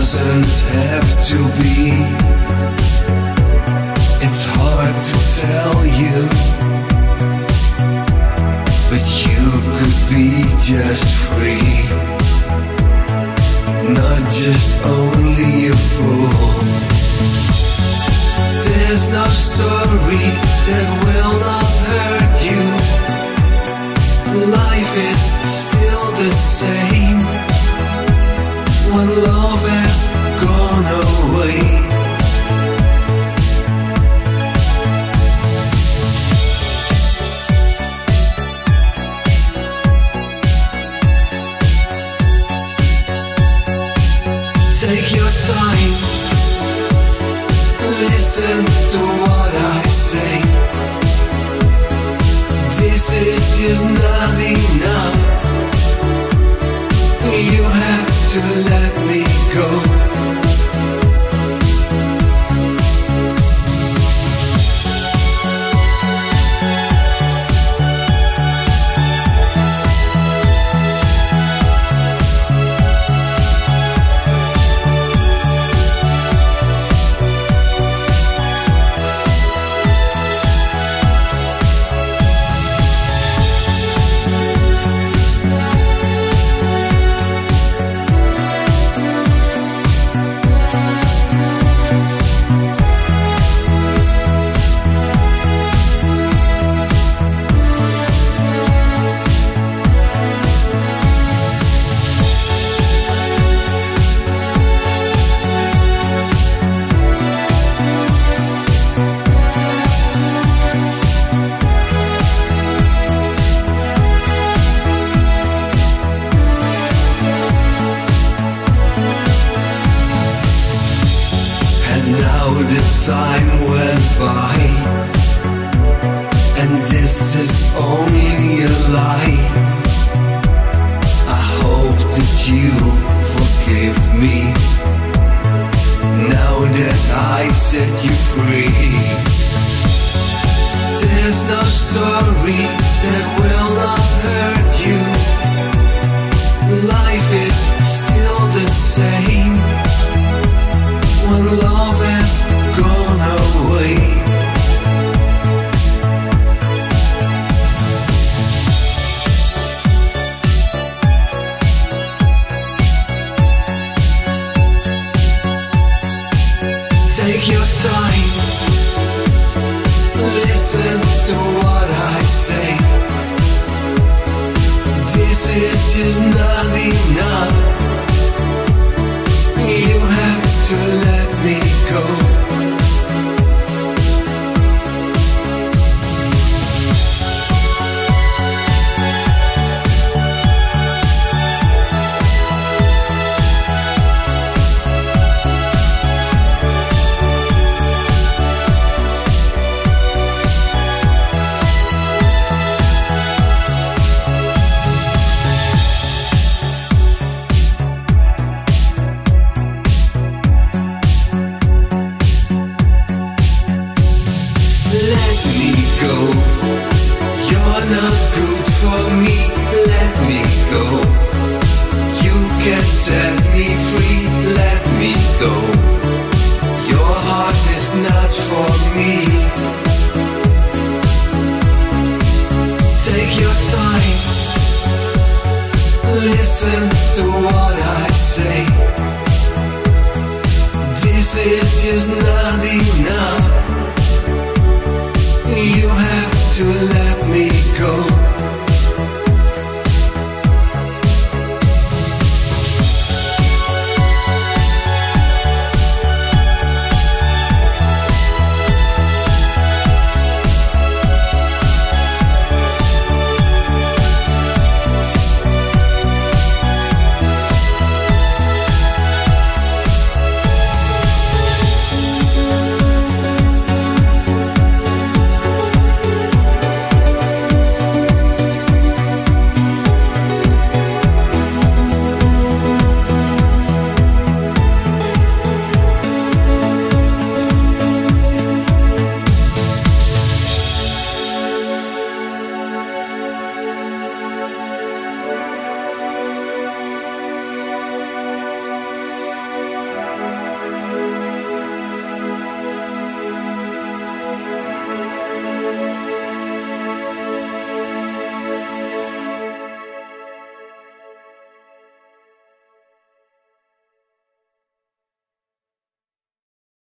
doesn't have to be. It's hard to tell you, but you could be just free, not just only a fool. There's no story that will not hurt you. Life is still the same when love has gone away. Take your time, listen to what I say. This is just not enough. You have to let me go. The time went by, and this is only a lie. I hope that you forgive me, now that I set you free. There's no story that will not hurt you. Life is still the same when love has gone away. Take your time, listen to what I say. This is just not enough. You have to let me go. Let me go. You're not good for me. Let me go. You can set me free. Let me go. Your heart is not for me. Take your time, listen to what I say. This is just not enough. You have to let me go.